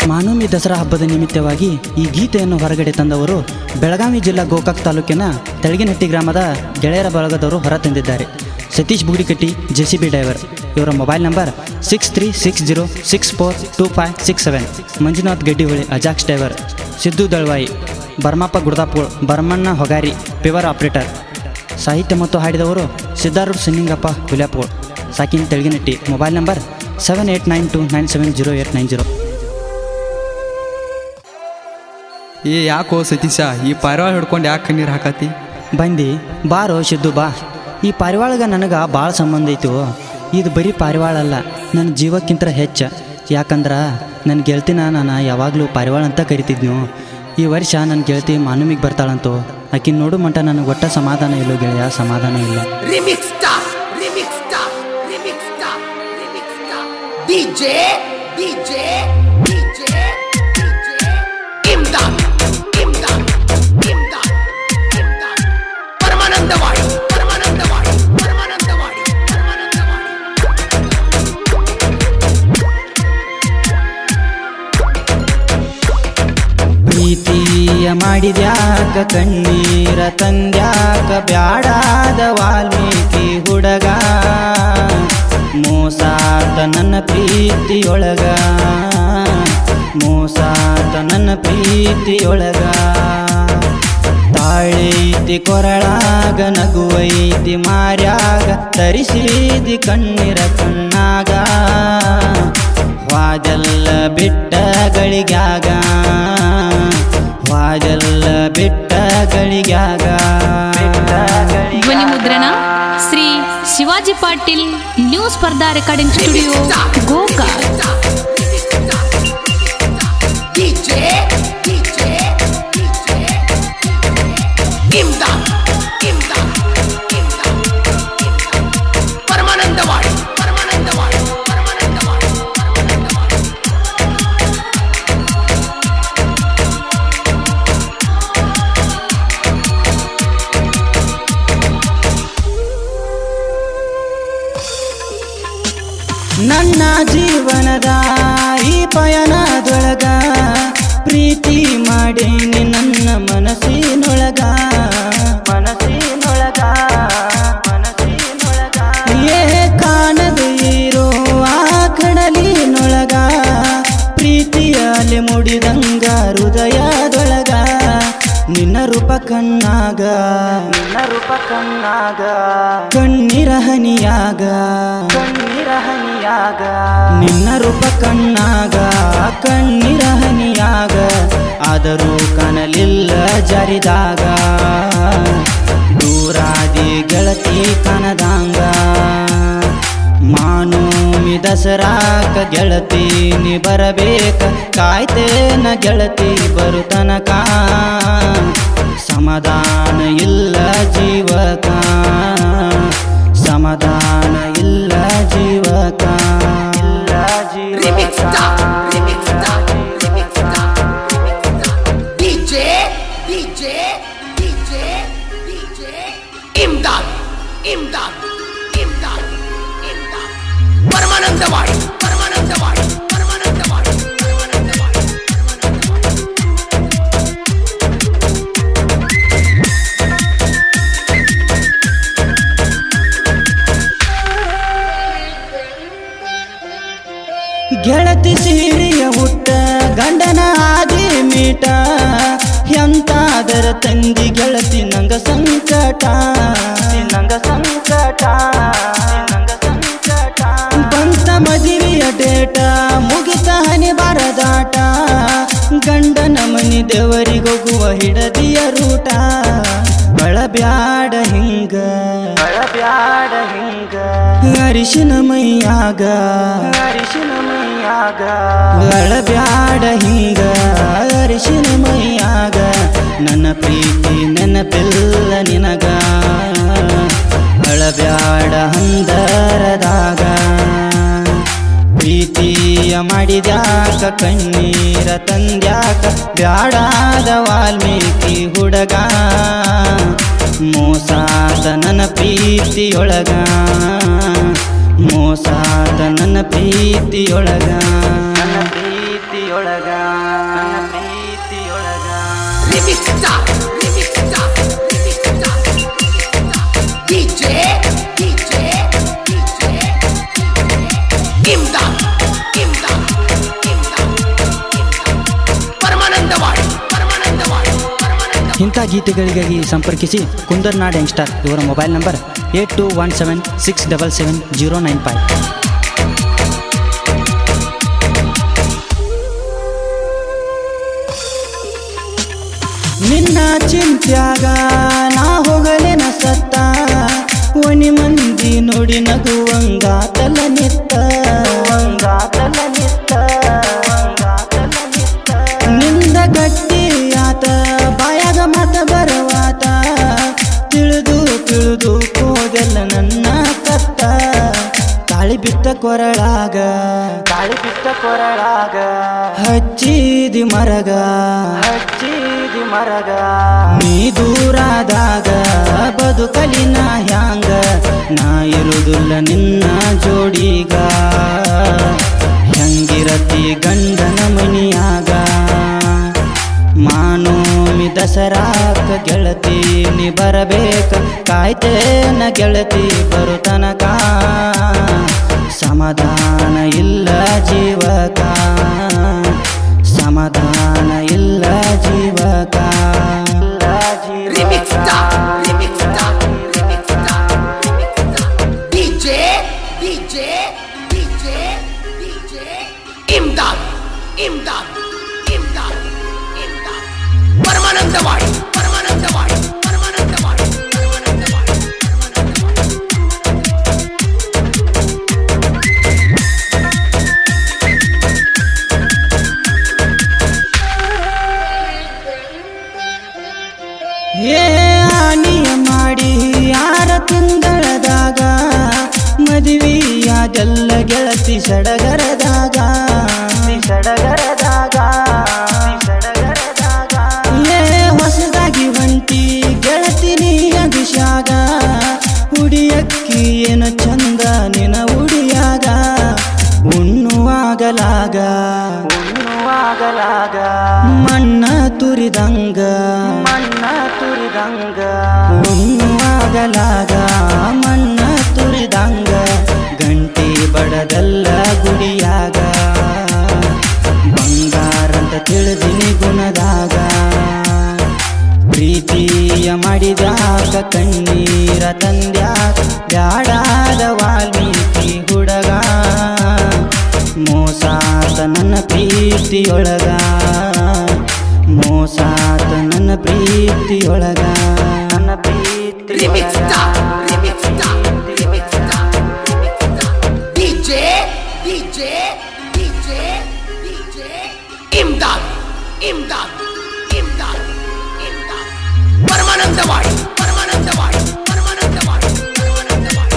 ಮಾನುಮಿ ದಸರಾ ಹಬ್ಬದ ನಿಮಿತ್ತವಾಗಿ ಈ ಗೀತೆಯನ್ನು ಹೊರಗಡೆ ತಂದವರು ಬೆಳಗಾವಿ ಜಿಲ್ಲಾ ಗೋಕಾಕ್ ತಾಲೂಕಿನ ತೆಳಗಿನಹಟ್ಟಿ ಗ್ರಾಮದ ಗೆಳೆಯರ ಬಳಗದವರು ಹೊರತಂದಿದ್ದಾರೆ. Satish Bugudikatti JCB driver. ಇವರ mobile number 6360642567. Manjunath Gaddiholi Ajax driver. Siddu Dalvayi, Baramappa Guddapul, Bharamanna Hogari paver operator. ಸಾಹಿತ್ಯ ಮತ್ತು ಹಾಡಿದವರು ಸಿದ್ದಾರೂಢ ಸಿನ್ನಿಂಗಪ್ಪ ಹುಲ್ಯಾಪುಳ್, ಸಾಕಿನ್ ತೆಳಗಿನಟ್ಟಿ. Mobile number 7892970890. ಏ ಯಾಕೋ ಸತೀಶ, ಈ ಪಾರಿವಾಳ ಹಿಡ್ಕೊಂಡು ಯಾಕೆ ನೀರು ಹಾಕತಿ? ಬಂದು ಬಾರೋ ಸಿದ್ದು ಬಾ. ಈ ಪಾರಿವಾಳಗ ನನಗೆ ಭಾಳ ಸಂಬಂಧ ಐತು. ಇದು ಬರೀ ಪಾರಿವಾಳ ಅಲ್ಲ, ನನ್ನ ಜೀವಕ್ಕಿಂತ ಹೆಚ್ಚು. ಯಾಕಂದ್ರೆ ನನ್ನ ಗೆಳತಿನ ನಾನು ಯಾವಾಗಲೂ ಪಾರಿವಾಳ ಅಂತ ಕರಿತಿದ್ನು. ಈ ವರ್ಷ ನನ್ನ ಗೆಳತಿ ಮಾನುಮಿಗೆ ಬರ್ತಾಳಂತೋ. ಆಕಿನ ನೋಡು ಮಟ್ಟ ನನಗೆ ಒಟ್ಟ ಸಮಾಧಾನ ಇಲ್ಲೋ ಗೆಳೆಯ, ಸಮಾಧಾನ ಇಲ್ಲ. ಪ್ರೀತಿಯ ಮಾಡಿದ್ಯಾಕ ಕಣ್ಣೀರ ತಂದ್ಯಾಕ ಬ್ಯಾಡಾದ ವಾಲ್ಮೀಕಿ ಹುಡುಗ, ಮೋಸಾತ ನನ್ನ ಪ್ರೀತಿಯೊಳಗ, ಮೋಸಾತ ನನ್ನ ಪ್ರೀತಿಯೊಳಗ. ತಾಳೈತಿ ಕೊರಳಾಗ ನಗುವೈತಿ ಮಾರ್ಯಾಗ, ತರಿಸಿದಿ ಕಣ್ಣೀರ ಕಣ್ಣಾಗ, ವಾಜಲ್ಲ ಬಿಟ್ಟ ಗಳಿಗ್ಯಾಗ, ವಾಜಲ್ಲ ಬಿಟ್ಟ ಗಳಿಗ್ಯಾಗ. ಧ್ವನಿ ಮುದ್ರಣ Shri Shivaji Patil, new Spardha recording studio, Gokak. ನನ್ನ ಜೀವನದ ಈ ಪಯಣದೊಳಗ ಪ್ರೀತಿ ಮಾಡೀನಿ ನನ್ನ ಮನಸ್ಸಿನೊಳಗ, ಮನಸ್ಸಿನೊಳಗ, ಮನಸ್ಸಿನೊಳಗ. ಏ ಕಾಣದು ಇರೋ ಆ ಕಡಲಿನೊಳಗ, ಪ್ರೀತಿಯಲ್ಲಿ ಮುಡಿದಂಗ ಹೃದಯದೊಳಗ, ನಿನ್ನ ರೂಪ ಕಣ್ಣಾಗ, ನಿನ್ನ ರೂಪ ಕಣ್ಣಾಗ, ಕಣ್ಣೀರ ಹನಿಯಾಗ, ಕಣ್ಣೀರ ಹನಿಯಾಗ, ನಿನ್ನ ರೂಪ ಕಣ್ಣಾಗ, ಕಣ್ಣೀರ ಹನಿಯಾಗ. ಆದರೂ ಕಾಣಲಿಲ್ಲ ಜಾರಿದಾಗ, ದೂರಾದಿ ಗೆಳತಿ ಕನದಾಂಗ. ಮಾನುಮಿ ದಸರಾಕ ಗೆಳತಿ ನೀ ಬರಬೇಕ, ಕಾಯ್ತೇನ ಗೆಳತಿ ಬರುತನಕ. ಸಮಾಧಾನ ಇಲ್ಲ ಜೀವಕ, ಸಮಾಧಾನ ಇಲ್ಲ ಜೀವಕ, ಇಲ್ಲ ಜೀವಕ. ಪರಮಾನಂದವಾಡಿ, ಪರಮಾನಂದವಾಡಿ, ಪರಮಾನಂದವಾಡಿ, ಪರಮಾನಂದವಾಡಿ. ಗೆಳತಿ ಸೀರೆಯ ಹುಟ್ಟ ಗಂಡನ ಆದಿ ಮೀಟ, ಎಂತಾದರ ತಂದಿ ಗೆಳತಿ ನಂಗ ಸಂಕಟ, ನಂಗ ಸಂಕಟ, ನಂಗ ಸಂಕಟ. ಬಂತ ಮದುವೆಯ ಡೇಟ, ಮುಗಿತ ಹನಿ ಬರದಾಟ, ಗಂಡನ ಮನಿ ದೇವರಿಗೋಗುವ ಹಿಡದಿಯ ರೂಟ. ಬಳಬ್ಯಾಡ ಹಿಂಗ, ಬಳಬ್ಯಾಡ ಹಿಂಗ, ಅರಿಶಿನ ಮೈಯಾಗ, ಅರಿಶಿನ ಮೈಯಾಗ. ಬಳಬ್ಯಾಡ ಹಿಂಗ ಅರಿಶಿನ ಮೈಯಾಗ, ನನ್ನ ಪ್ರೀತಿ ನೆನಪಿಲ್ಲ ನಿನಗ. ಬಳಬ್ಯಾಡ ಹಂದರದಾಗ, ಪ್ರೀತಿಯ ಮಾಡಿದ್ಯಾಕ ಕಣ್ಣೀರ ತಂದ್ಯಾಕ, ಬ್ಯಾಡಾದ ವಾಲ್ಮೀಕಿ ಹುಡುಗ, ಮೋಸಾದ ನನ್ನ ಪ್ರೀತಿಯೊಳಗ, ಮೋಸಾದ ನನ್ನ ಪ್ರೀತಿಯೊಳಗ, ನನ್ನ ಪ್ರೀತಿಯೊಳಗ. Remix star, remix star, remix star, DJ, DJ, DJ, Imdad, Imdad, Imdad, Paramanandavadi, Paramanandavadi, Paramanandawadi. ಇಂಥ ಗೀತೆಗಳಿಗಾಗಿ ಸಂಪರ್ಕಿಸಿ ಕುಂದರ್ನಾಡ್ ಯಂಗ್ಸ್ಟಾರ್. ಇವರ ಮೊಬೈಲ್ ನಂಬರ್ 8217677095. ನಿನ್ನ ಚಿಂತ್ಯಾಗ ನಾ ಹೋಗಲೇನ ಸತ್ತ, ಒನಿ ಮಂದಿ ನೋಡಿ ನಗುವಂಗಾತಲ ನಿತ್ತ, ನಿಂದ ಗಟ್ಟಿ ಆತ ಬಾಯಾಗ ಮತ ಬರವಾತ, ತಿಳಿದು ತಿಳಿದು ಹೋಗಲ್ಲ ನನ್ನ ಕತ್ತ, ತಾಳಿ ಬಿತ್ತ ಕೊರಳಾಗ ಹಚ್ಚಿದಿ ಮರಗ ನೀ ದೂರಾದಾಗ ಬದುಕಲಿ ನಾ ಹ್ಯಾಂಗ, ನಾ ಇರುವುದಿಲ್ಲ ನಿನ್ನ ಜೋಡಿಗ, ಹೆಂಗಿರತಿ ಗಂಡನ ಮನಿಯಾಗ, ಮಾನೋಮಿ ದಸರಾಕ ಗೆಳತಿ ನೀ ಬರಬೇಕ, ಕಾಯ್ತೇನ ಗೆಳತಿ ಬರು ತನಕ, ಸಮಾಧಾನ ಇಲ್ಲ ಜೀವಕ, ಸಮಾಧಾನ ಇಲ್ಲ ಜೀವಕ. Remix star, remix star, remix star, remix star, DJ, DJ, DJ, DJ, Imdad, Imdad, Imdad, Imdad, Paramanandavadi, Paramanandavadi, Paramanandavadi, Paramanandawadi, ಏ ಆನಿಯ ಮಾಡಿ 6 ತಿಂಗಳದಾಗ, ಮದುವೆಯಾದೆಲ್ಲ ಗೆಳತಿ ಸಡಗರದಾಗ, ಏ ಹೊಸದಾಗಿ ಹೊಂಟಿ ಗೆಳತಿ ನೀ ಅಭಿಷಾಗ, ಉಡಿಯಕ್ಕಿ ಏನ ಚಂದ ನಿನ ಉಡಿಯಾಗ, ಉಣ್ಣುವಾಗಲಾಗ ಮಣ್ಣ ತುರಿದಂಗ, ಉಣ್ಣುವಾಗಲಾಗ ಮಣ್ಣ ತುರಿದಂಗ, ಗಂಟಿ ಬಡದಲ್ಲ ಗುಡಿಯಾಗ, ಬಂಗಾರಂತ ತಿಳಿದಿನಿ ಗುಣದಾಗ, ಪ್ರೀತಿಯ ಮಾಡಿದ್ಯಾಕ ಕಣ್ಣೀರ ತಂದ್ಯಾಕ, ಬ್ಯಾಡಾದ ವಾಲ್ಮೀಕಿ ಹುಡುಗ, ಮೋಸಾತ ನನ್ನ ಪ್ರೀತಿಯೊಳಗ, ಮೋಸಾತ ನನ್ನ ಪ್ರೀತಿಯೊಳಗ, ನನ್ನ remix star, remix star, remix star, remix star, DJ, DJ, DJ, DJ, Imdad, Imdad, Imdad, Imdad, Paramanandavadi, Paramanandavadi, Paramanandavadi, Paramanandavadi,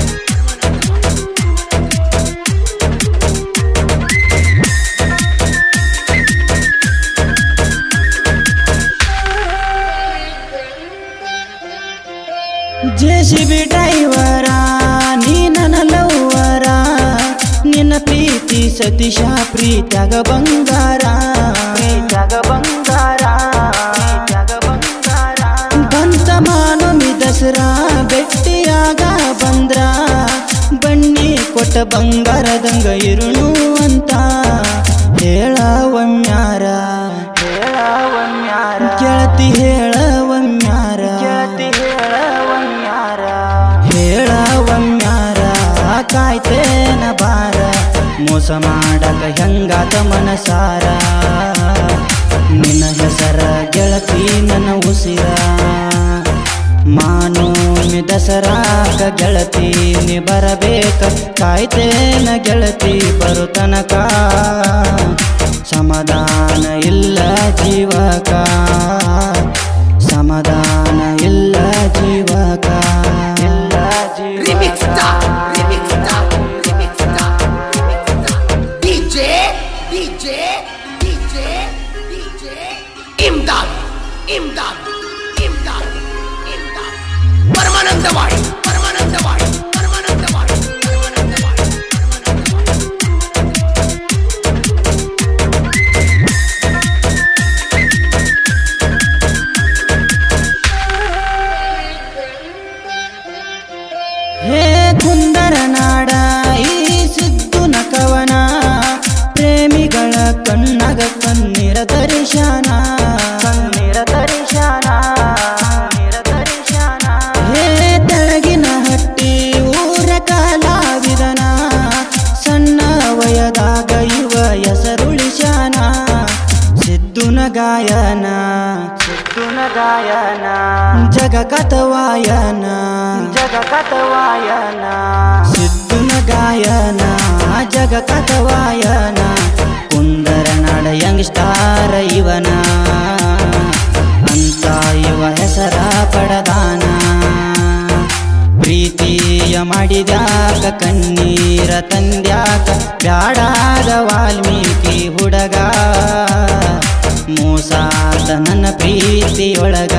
JCB ಡ್ರೈವರ ನೀ ನನ್ನ ಲವ್ವರ, ನಿನ್ನ ಪ್ರೀತಿ ಸತೀಶ ಪ್ರೀತ್ಯಾಗ ಬಂಗಾರ, ಬಂತ ಮಾನೋಮಿ ದಸರಾ ಬೆಟ್ಟಿಯಾಗ ಬಂದ್ರ, ಬನ್ನಿ ಕೊಟ್ಟ ಬಂಗಾರದಂಗ ಇರುಣು ಅಂತ ಹೇಳವಮ್ಯಾರ, ಗೆಳತಿ ಹೇಳವಮ್ಯಾರ, ಹೇಳವಮ್ಯಾರ, ಕಾಯ್ತೇನ ಬಾರ, ಮೋಸ ಮಾಡಕ ಹೆಂಗಾತ ಮನಸಾರ, ನಿನ್ನ ಹೆಸರ ಗೆಳತಿ ನನ್ನ ಉಸಿರ, ಮಾನೋಮಿ ದಸರಾಕ ಗೆಳತಿ ನೀ ಬರಬೇಕ, ಕಾಯ್ತೇನ ಗೆಳತಿ ಬರು ತನಕ, ಸಮಾಧಾನ ಇಲ್ಲ ಜೀವಕ, ಸಮಾಧಾನ ಇಲ್ಲ ಜೀವಕ. remix star, remix star, remix star, remix star, DJ, DJ, DJ, DJ, Imdad, Imdad, Imdad, Imdad, Paramanandavadi, Paramanandavadi, Paramanandavadi, Paramanandavadi, Paramanandawadi. ಗಾಯನ ಜಗ ಕಥವಾಯನ ಸಿದ್ದುನ ಗಾಯನ ಜಗ ಕಥವಾಯನ ಕುಂದರ ನಾಡ ಯಂಗ್ಸ್ಟಾರ ಇವನ ಅಂತ ಇವ ಹೆಸರ ಪಡದಾನ ಪ್ರೀತಿಯ ಮಾಡಿದ್ಯಾಕ ಕಣ್ಣೀರ ತಂದ್ಯಾಕ ಬ್ಯಾಡಾದ ವಾಲ್ಮೀಕಿ ಹುಡುಗ ಮೋಸಾದ ನನ್ನ ಪ್ರೀತಿಯೊಳಗ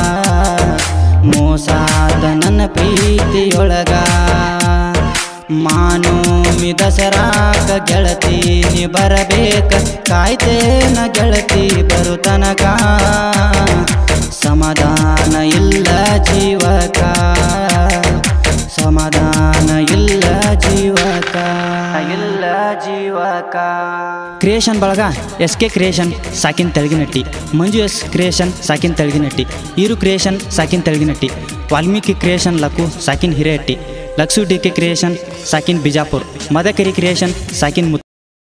ಮೋಸಾದ ನನ್ನ ಪ್ರೀತಿಯೊಳಗ ಮಾನೋಮಿ ದಸರಾಕ ಗೆಳತಿ ನೀ ಬರಬೇಕ ಕಾಯ್ತೇನ ಗೆಳತಿ ಬರುತನಕ ಸಮಾಧಾನ ಇಲ್ಲ ಜೀವಕ ಸಮಾಧಾನ ಇಲ್ಲ ಜೀವಕ ಕ್ರಿಯೇಷನ್ ಬಳಗ SK ಕ್ರಿಯೇಷನ್ ಸಾಕಿನ ತೆಳಗಿನಟ್ಟಿ ಮಂಜು S ಕ್ರಿಯೇಷನ್ ಸಾಕಿನ ತೆಳಗಿನಟ್ಟಿ ಈರು ಕ್ರಿಯೇಷನ್ ಸಾಕಿನ ತೆಳಗಿನಟ್ಟಿ ವಾಲ್ಮೀಕಿ ಕ್ರಿಯೇಷನ್ ಲಕ್ಕು ಸಾಕಿನ ಹಿರೇಹಟ್ಟಿ ಲಕ್ಸು DK ಕ್ರಿಯೇಷನ್ ಸಾಕಿನ್ ಬಿಜಾಪುರ್ ಮದಕರಿ ಕ್ರಿಯೇಷನ್ ಸಾಕಿನ್